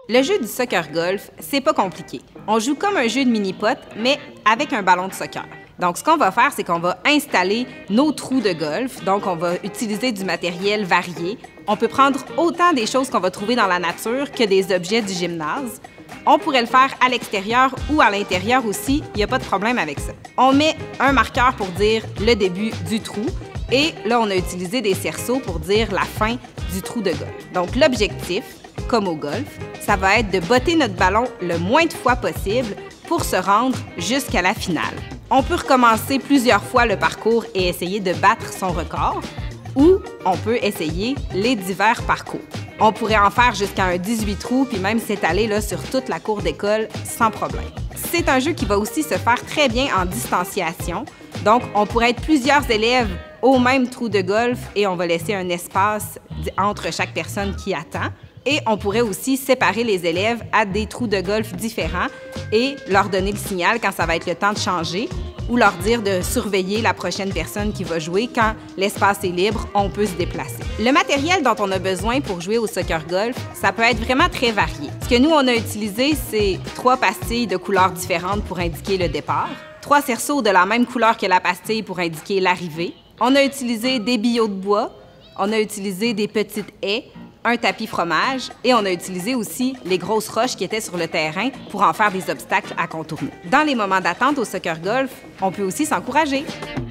Le jeu du soccer-golf, c'est pas compliqué. On joue comme un jeu de mini-pot, mais avec un ballon de soccer. Donc, ce qu'on va faire, c'est qu'on va installer nos trous de golf. Donc, on va utiliser du matériel varié. On peut prendre autant des choses qu'on va trouver dans la nature que des objets du gymnase. On pourrait le faire à l'extérieur ou à l'intérieur aussi, il n'y a pas de problème avec ça. On met un marqueur pour dire le début du trou et là, on a utilisé des cerceaux pour dire la fin du trou de golf. Donc, l'objectif, comme au golf, ça va être de botter notre ballon le moins de fois possible pour se rendre jusqu'à la finale. On peut recommencer plusieurs fois le parcours et essayer de battre son record, ou on peut essayer les divers parcours. On pourrait en faire jusqu'à un 18 trous, puis même s'étaler là, sur toute la cour d'école sans problème. C'est un jeu qui va aussi se faire très bien en distanciation. Donc, on pourrait être plusieurs élèves au même trou de golf et on va laisser un espace entre chaque personne qui attend. Et on pourrait aussi séparer les élèves à des trous de golf différents et leur donner le signal quand ça va être le temps de changer ou leur dire de surveiller la prochaine personne qui va jouer. Quand l'espace est libre, on peut se déplacer. Le matériel dont on a besoin pour jouer au soccer-golf, ça peut être vraiment très varié. Ce que nous, on a utilisé, c'est 3 pastilles de couleurs différentes pour indiquer le départ, 3 cerceaux de la même couleur que la pastille pour indiquer l'arrivée. On a utilisé des billots de bois, on a utilisé des petites haies, un tapis fromage et on a utilisé aussi les grosses roches qui étaient sur le terrain pour en faire des obstacles à contourner. Dans les moments d'attente au soccer-golf, on peut aussi s'encourager.